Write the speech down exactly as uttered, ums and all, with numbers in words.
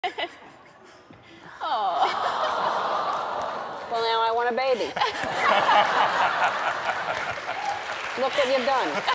Oh. Well, now I want a baby. Look what you've done.